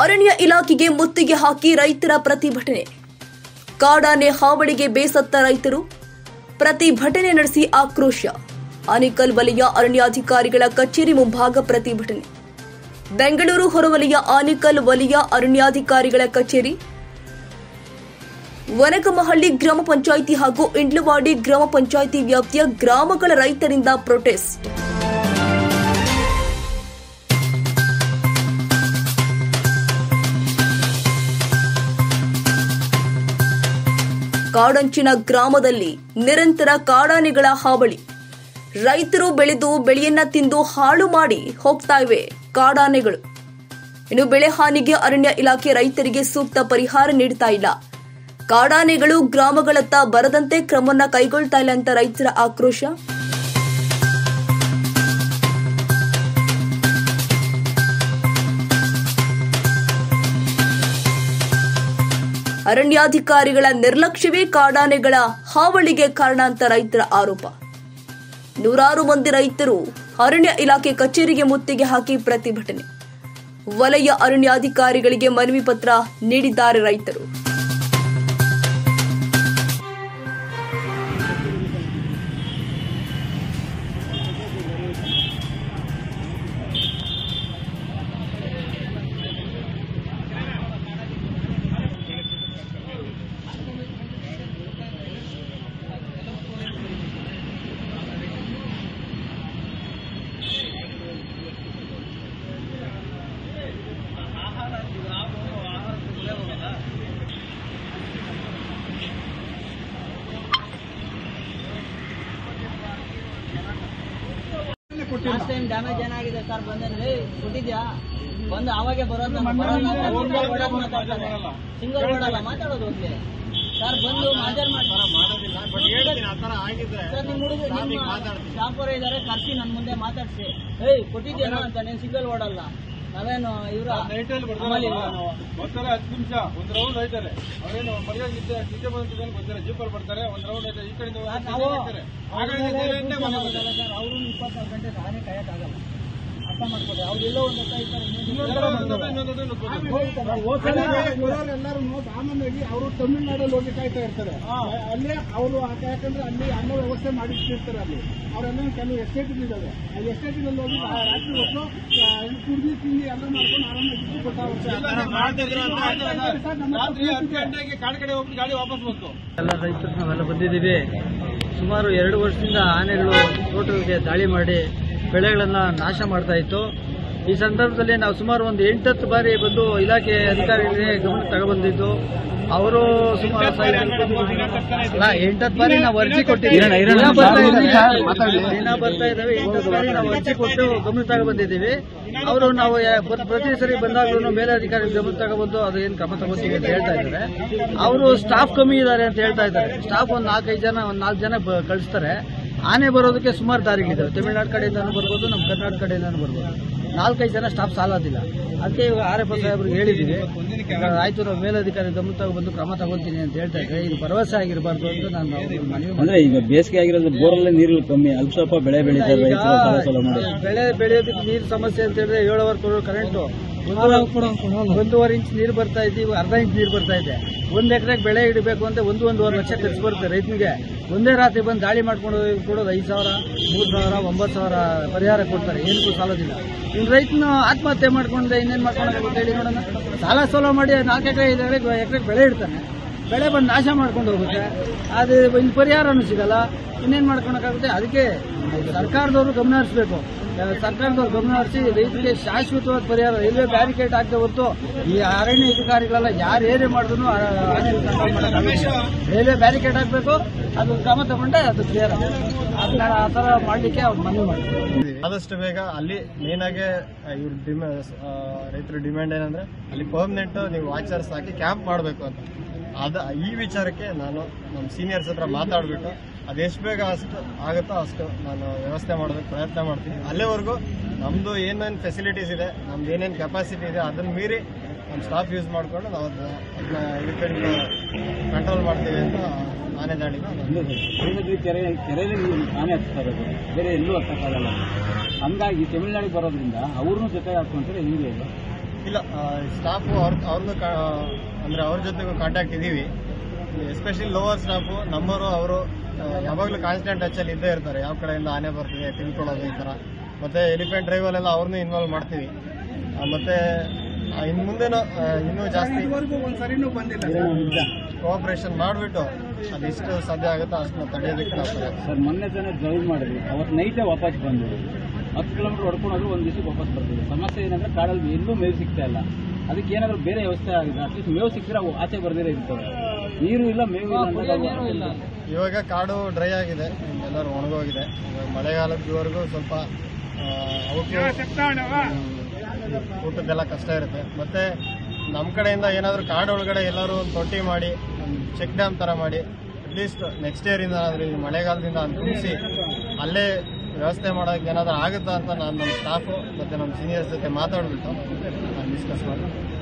ಅರಣ್ಯ ಇಲಾಖೆಗೆ ಮುತ್ತಿಗೆ ಹಾಕಿ ರೈತರ ಪ್ರತಿಭಟನೆ. ಕಾಡಾನೆ ಹಾವಳಿಗೆ ಬೇಸತ್ತ ರೈತರು ಪ್ರತಿಭಟನೆ ನಡೆಸಿ ಆಕ್ರೋಶ. ಆನೇಕಲ್ ವಲಯ ಅರಣ್ಯಾಧಿಕಾರಿಗಳ ಕಚೇರಿ ಮುಂಭಾಗ ಪ್ರತಿಭಟನೆ. ಬೆಂಗಳೂರು ಹೊರವಲಯ ಆನೇಕಲ್ ವಲಯ ಅರಣ್ಯಾಧಿಕಾರಿಗಳ ಕಚೇರಿ, ವನಕಮಹಳ್ಳಿ ಗ್ರಾಮ ಪಂಚಾಯಿತಿ ಹಾಗೂ ಇಂಡ್ಲವಾಡಿ ಗ್ರಾಮ ಪಂಚಾಯಿತಿ ವ್ಯಾಪ್ತಿಯ ಗ್ರಾಮಗಳ ರೈತರಿಂದ ಪ್ರೊಟೆಸ್ಟ್. ಕಾಡಂಚಿನ ಗ್ರಾಮದಲ್ಲಿ ನಿರಂತರ ಕಾಡಾನೆಗಳ ಹಾವಳಿ. ರೈತರು ಬೆಳೆದು ಬೆಳೆಯನ್ನ ತಿಂದು ಹಾಳು ಮಾಡಿ ಹೋಗ್ತಾ ಇವೆ ಕಾಡಾನೆಗಳು. ಇನ್ನು ಬೆಳೆ ಹಾನಿಗೆ ಅರಣ್ಯ ಇಲಾಖೆ ರೈತರಿಗೆ ಸೂಕ್ತ ಪರಿಹಾರ ನೀಡ್ತಾ ಇಲ್ಲ. ಕಾಡಾನೆಗಳು ಗ್ರಾಮಗಳತ್ತ ಬರದಂತೆ ಕ್ರಮವನ್ನ ಕೈಗೊಳ್ತಾ ಇಲ್ಲ ಅಂತ ರೈತರ ಆಕ್ರೋಶ. ಅರಣ್ಯಾಧಿಕಾರಿಗಳ ನಿರ್ಲಕ್ಷ್ಯವೇ ಕಾಡಾನೆಗಳ ಹಾವಳಿಗೆ ಕಾರಣ ಅಂತ ರೈತರ ಆರೋಪ. ನೂರಾರು ಮಂದಿ ರೈತರು ಅರಣ್ಯ ಇಲಾಖೆ ಕಚೇರಿಗೆ ಮುತ್ತಿಗೆ ಹಾಕಿ ಪ್ರತಿಭಟನೆ. ವಲಯ ಅರಣ್ಯಾಧಿಕಾರಿಗಳಿಗೆ ಮನವಿ ಪತ್ರ ನೀಡಿದ್ದಾರೆ ರೈತರು. ಲಾಸ್ಟ್ ಟೈಮ್ ಡ್ಯಾಮೇಜ್ ಏನಾಗಿದೆ ಸರ್? ಬಂದ್ರೆ ಕೊಟ್ಟಿದ್ಯಾ? ಬಂದು ಅವಾಗೆ ಬರೋದು ಸಿಂಗಲ್ ಕೊಡಲ್ಲ ಮಾತಾಡೋದು ಹೋಗ್ಲಿ ಸರ್. ಬಂದು ಮಾಜರ್ ಸರ್, ನಿಮ್ಮ ಹುಡುಗ ಶಾಪರ್ ಇದಾರೆ, ಕರ್ಸಿ ನನ್ನ ಮುಂದೆ ಮಾತಾಡ್ಸಿ ಕೊಟ್ಟಿದ್ಯೇನೋ ಅಂತ. ನೀನು ಸಿಂಗಲ್ ಓಡಲ್ಲ, ನಾವೇನು ಇವ್ರ 10 ನಿಮಿಷ ಒಂದು ರೌಂಡ್ ಹೋಯ್ತಾರೆ. ಅವ್ರೇನು ಮರ್ಯಾದೆ ನಿದ್ದೆ ಬಂದಿದ್ದಾನೆ ಗೊತ್ತಿಲ್ಲ. ಜೀಪಲ್ಲಿ ಬರ್ತಾರೆ, ಒಂದು ರೌಂಡ್ ಹೋಯ್ತಾರೆ. ಈ ಕಡೆಯಿಂದ ಅವರು 24 ಗಂಟೆ ಸಾನೇ ಕಾಯಕ್ಕಾಗಲ್ಲ. ಅರ್ಥ ಮಾಡ್ಕೊಳ್ಳಿ. ಅವ್ರೆಲ್ಲೋ ಒಂದು ಎಲ್ಲರೂ ಸಾಮಾನ್ಯವಾಗಿ ಅವರು ತಮಿಳುನಾಡಲ್ಲಿ ಹೋಗಿ ಕಾಯ್ತಾ ಇರ್ತಾರೆ. ಅಲ್ಲೇ ಅವರು ಯಾಕಂದ್ರೆ ಅಲ್ಲಿ ಅನ್ನ ವ್ಯವಸ್ಥೆ ಮಾಡಿರ್ತಾರೆ. ಅಲ್ಲಿ ಅವರೆಲ್ಲ ಕೆಲವು ಎಸ್ಟೇಟ್ಗಳಿದ್ದಾವೆ. ಆ ಎಸ್ಟೇಟ್ಗಳಲ್ಲಿ ಹೋಗಿ ರಾತ್ರಿ ಹೊತ್ತು ಕುಡಿದು ತಿಂಡಿ ಎಲ್ಲ ಮಾಡ್ಕೊಂಡು ರಾತ್ರಿ 10 ಗಂಟೆಗೆ ಕಾಡು ಕಡೆ ಹೋಗಿ ಗಾಡಿ ವಾಪಸ್ ಬಂತು. ಎಲ್ಲ ರೈತರು ನಾವೆಲ್ಲ ಬಂದಿದ್ದೀವಿ. ಸುಮಾರು 2 ವರ್ಷದಿಂದ ಆನೆಗಳು ತೋಟಗಳಿಗೆ ದಾಳಿ ಮಾಡಿ ಬೆಳೆಗಳನ್ನು ನಾಶ ಮಾಡ್ತಾ ಇತ್ತು. ಈ ಸಂದರ್ಭದಲ್ಲಿ ನಾವು ಸುಮಾರು ಒಂದು 8-10 ಬಾರಿ ಬಂದು ಇಲಾಖೆ ಅಧಿಕಾರಿಗಳಿಗೆ ಗಮನ ತಗೊಬಂದಿದ್ದು. ಅವರು ಸುಮಾರು 8-10 ಬಾರಿ ನಾವು ಅರ್ಜಿ ಕೊಟ್ಟಿದ್ದೀವಿ. ಬರ್ತಾ ಇದ್ದಾವೆ 8 ಬಾರಿ ನಾವು ಅರ್ಜಿ ಕೊಟ್ಟು ಗಮನ ತಗೊಬಂದಿದ್ದೀವಿ. ಅವರು ನಾವು ಪ್ರತಿ ಸರಿ ಬಂದಾಗ್ಲೂ ಮೇಲಧಿಕಾರಿ ಗಮನ ತಗೊಬಂದು ಅದು ಏನು ಕ್ರಮ ತಗೋತೀವಿ ಅಂತ ಹೇಳ್ತಾ ಇದ್ದಾರೆ. ಅವರು ಸ್ಟಾಫ್ ಕಮ್ಮಿ ಇದ್ದಾರೆ ಅಂತ ಹೇಳ್ತಾ ಇದ್ದಾರೆ. ಸ್ಟಾಫ್ ಒಂದು 4-5 ಜನ, ಒಂದು 4 ಜನ ಕಳಿಸ್ತಾರೆ. ಆನೆ ಬರೋದಕ್ಕೆ ಸುಮಾರು ದಾರಿಗಳಿದ್ದಾವೆ. ತಮಿಳುನಾಡು ಕಡೆಯಿಂದನೂ ಬರ್ಬೋದು, ನಮ್ಮ ಕರ್ನಾಟಕ ಕಡೆಯಿಂದನೂ ಬರ್ಬೋದು. 4-5 ಜನ ಸ್ಟಾಫ್ ಸಾಲೋದಿಲ್ಲ. ಅದಕ್ಕೆ ಇವಾಗ RF ಸಾಹೇಬ್ರಿಗೆ ಹೇಳಿದ್ದೀವಿ. ಆಯ್ತು, ನಾವು ಮೇಲಧಿಕಾರಿ ಗಮನ ತಗೊಬಂದು ಕ್ರಮ ತಗೋತೀನಿ ಅಂತ ಹೇಳ್ತಾ ಇದ್ದಾರೆ. ಇದು ಭರವಸೆ ಆಗಿರಬಾರ್ದು ಅಂತ ನಾನು ಮನವಿ ಅಂದ್ರೆ ಈಗ ಬೇಸಿಗೆ ಆಗಿರೋದು ಬೋರಲ್ಲಿ ನೀರು ಕಮ್ಮಿ, ಅಲ್ಪ ಸ್ವಲ್ಪ ಬೆಳೆ ಬೆಳೀತಾರೆ. ಬೆಳೆ ಬೆಳೆಯೋದಕ್ಕೆ ನೀರು ಸಮಸ್ಯೆ ಅಂತ ಹೇಳಿದ್ರೆ 7 ಅವರ್ ಕೊಡೋ ಕರೆಂಟು 1.5 ಇಂಚ್ ನೀರು ಬರ್ತಾ ಇದೆ. ಇವಾಗ ಅರ್ಧ ಇಂಚ್ ನೀರು ಬರ್ತಾ ಇದೆ. 1 ಎಕರೆಗೆ ಬೆಳೆ ಇಡಬೇಕು ಅಂತ 1-1.5 ಲಕ್ಷ ಖರ್ಚು ಬರುತ್ತೆ ರೈತನಿಗೆ. ಒಂದೇ ರಾತ್ರಿ ಬಂದು ದಾಳಿ ಮಾಡ್ಕೊಂಡು ಕೊಡೋದು 5,000, 3,000, 9,000 ಪರಿಹಾರ ಕೊಡ್ತಾರೆ. ಏನಕ್ಕೂ ಸಾಲೋದಿಲ್ಲ. ಇನ್ನು ರೈತನು ಆತ್ಮಹತ್ಯೆ ಮಾಡ್ಕೊಂಡ್ರೆ ಇನ್ನೇನು ಮಾಡ್ಕೊಳಕ್ಕಾಗುತ್ತೆ ಹೇಳಿ ನೋಡೋಣ. ಸಾಲ ಸೋಲ ಮಾಡಿ 4 ಎಕರೆ 5 ಎಕರೆಗೆ ಬೆಳೆ ಇಡ್ತಾನೆ. ಬೆಳೆ ಬಂದು ನಾಶ ಮಾಡ್ಕೊಂಡು ಹೋಗುತ್ತೆ. ಅದು ಇನ್ನು ಪರಿಹಾರನೂ ಸಿಗಲ್ಲ. ಇನ್ನೇನು ಮಾಡ್ಕೊಳಕ್ಕಾಗುತ್ತೆ? ಅದಕ್ಕೆ ಸರ್ಕಾರದವರು ಗಮನ ಹರಿಸಬೇಕು. ಸರ್ಕಾರದವ್ರು ಗಮನ ಹರಿಸಿ ರೈತರಿಗೆ ಶಾಶ್ವತವಾದ ಪರಿಹಾರ, ರೈಲ್ವೆ ಬ್ಯಾರಿಕೇಡ್ ಹಾಕದೆ ಹೊರತು ಈ ಅರಣ್ಯ ಅಧಿಕಾರಿಗಳೆಲ್ಲ ಯಾರು ಏನೇ ಮಾಡಿದ್ರು ರೈಲ್ವೆ ಬ್ಯಾರಿಕೇಡ್ ಹಾಕಬೇಕು. ಅದು ಕ್ರಮ ತಗೊಂಡ್ರೆ ಅದು ಕ್ಲಿಯರ್ ಆಗುತ್ತೆ. ಅದನ್ನ ಆ ಥರ ಮಾಡಲಿಕ್ಕೆ ಅವ್ರು ಮನವಿ ಮಾಡ್ತಾರೆ. ಆದಷ್ಟು ಬೇಗ ಅಲ್ಲಿ ಮೇನ್ ಆಗಿ ರೈತರ ಡಿಮ್ಯಾಂಡ್ ಏನಂದ್ರೆ ಅಲ್ಲಿ ಪರ್ಮನೆಂಟ್ ನೀವು ವಾಚರ್ಸ್ ಹಾಕಿ ಕ್ಯಾಂಪ್ ಮಾಡಬೇಕು ಅಂತ. ಈ ವಿಚಾರಕ್ಕೆ ನಾನು ನಮ್ಮ ಸೀನಿಯರ್ಸ್ ಹತ್ರ ಮಾತಾಡ್ಬಿಟ್ಟು ಅದೆಷ್ಟು ಬೇಗ ಅಷ್ಟು ಆಗುತ್ತೋ ಅಷ್ಟು ನಾನು ವ್ಯವಸ್ಥೆ ಮಾಡೋದಕ್ಕೆ ಪ್ರಯತ್ನ ಮಾಡ್ತೀನಿ. ಅಲ್ಲಿವರೆಗೂ ನಮ್ಮದು ಏನೇನು ಫೆಸಿಲಿಟೀಸ್ ಇದೆ, ನಮ್ದು ಏನೇನು ಕೆಪಾಸಿಟಿ ಇದೆ ಅದನ್ನು ಮೀರಿ ನಮ್ಮ ಸ್ಟಾಫ್ ಯೂಸ್ ಮಾಡಿಕೊಂಡು ನಾವು ಅದನ್ನ ಇದಕ್ಕೆ ಕಂಟ್ರೋಲ್ ಮಾಡ್ತೀವಿ ಅಂತ ಆನೆ ದಾಳಿನ ಕೆರೆಯಲ್ಲಿ ಆನೆ ಹತ್ತಾರೆ, ಬೇರೆ ಎಲ್ಲೂ ಹತ್ತಕ್ಕಾಗಲ್ಲ. ಹಂಗಾಗಿ ತಮಿಳುನಾಡಿಗೆ ಬರೋದ್ರಿಂದ ಅವ್ರನ್ನೂ ಜೊತೆ ಹಾಕೊಂತಾರೆ. ಹಿಂಗೆ ಇಲ್ಲ, ಸ್ಟಾಫು ಅವ್ರದ್ದು ಅಂದರೆ ಅವ್ರ ಜೊತೆಗೂ ಕಾಂಟ್ಯಾಕ್ಟ್ ಇದ್ದೀವಿ. ಎಸ್ಪೆಷಲಿ ಲೋವರ್ ಸ್ಟಾಫು ನಮ್ಮವರು ಅವರು ಯಾವಾಗಲೂ ಕಾನ್ಸ್ಟೆಂಟ್ ಟಚಲ್ಲಿ ಇದ್ದೇ ಇರ್ತಾರೆ. ಯಾವ ಕಡೆಯಿಂದ ಆನೆ ಬರ್ತಿದೆ ತಿಳ್ಕೊಳ್ಳೋದು ಈ ಥರ. ಮತ್ತು ಎಲಿಫೆಂಟ್ ಡ್ರೈವಲ್ಲೆಲ್ಲ ಅವ್ರನ್ನೂ ಇನ್ವಾಲ್ವ್ ಮಾಡ್ತೀವಿ. ಮತ್ತು ಇನ್ನು ಮುಂದೆನೂ ಇನ್ನೂ ಜಾಸ್ತಿ ಕೋಆಪರೇಷನ್ ಮಾಡಿಬಿಟ್ಟು ಅದೆಷ್ಟು ಸಾಧ್ಯ ಆಗುತ್ತೋ ಅಷ್ಟನ್ನ ತಡೆಯೋದಕ್ಕೆ ನಾವು ಸರ್ ಮೊನ್ನೆ ತಾನೇ ಡ್ರೈವ್ ಮಾಡಿದ್ವಿ, ಅವತ್ತು ನೈಟೇ ವಾಪಸ್ ಬಂದಿವಿ. 10 ಕಿಲೋಮೀಟರ್ ಹೊಡ್ಕೊಂಡೋದ್ರು ಒಂದು ದಿವಸಕ್ಕೆ ವಾಪಸ್ ಬರ್ತೀವಿ. ಸಮಸ್ಯೆ ಏನಂದ್ರೆ ಕಾಡಲ್ಲಿ ಎಲ್ಲೂ ಮೇವು ಸಿಗ್ತಾ ಇಲ್ಲ. ಅದಕ್ಕೆ ಏನಾದರೂ ಬೇರೆ ವ್ಯವಸ್ಥೆ ಆಗಿದೆ. ಅಟ್ಲೀಸ್ಟ್ ಮೇವು ಸಿಕ್ಕಿದ್ರೆ ಅವು ಆಚೆ ಬರ್ದಿರೇ ಇರ್ತವೆ. ನೀರು ಇಲ್ಲ, ಮೇವು ಇಲ್ಲ. ಇವಾಗ ಕಾಡು ಡ್ರೈ ಆಗಿದೆ, ಎಲ್ಲರೂ ಒಣಗೋಗಿದೆ. ಇವಾಗ ಮಳೆಗಾಲದವರೆಗೂ ಸ್ವಲ್ಪ ಊಟದ್ದೆಲ್ಲ ಕಷ್ಟ ಇರುತ್ತೆ. ಮತ್ತೆ ನಮ್ಮ ಕಡೆಯಿಂದ ಏನಾದರೂ ಕಾಡು ಒಳಗಡೆ ಎಲ್ಲರೂ ಒಂದು ತೊಟ್ಟಿ ಮಾಡಿ ಚೆಕ್ ಡ್ಯಾಮ್ ಥರ ಮಾಡಿ ಅಟ್ಲೀಸ್ಟ್ ನೆಕ್ಸ್ಟ್ ಇಯರಿಂದ ಈ ಮಳೆಗಾಲದಿಂದ ತುಂಬಿಸಿ ಅಲ್ಲೇ ವ್ಯವಸ್ಥೆ ಮಾಡೋಕ್ಕೆ ಏನಾದರೂ ಆಗುತ್ತಾ ಅಂತ ನಾನು ನಮ್ಮ ಸ್ಟಾಫು ಮತ್ತು ನಮ್ಮ ಸೀನಿಯರ್ಸ್ ಜೊತೆ ಮಾತಾಡ್ಬಿಟ್ಟು ನಾನು ಡಿಸ್ಕಸ್ ಮಾಡಿ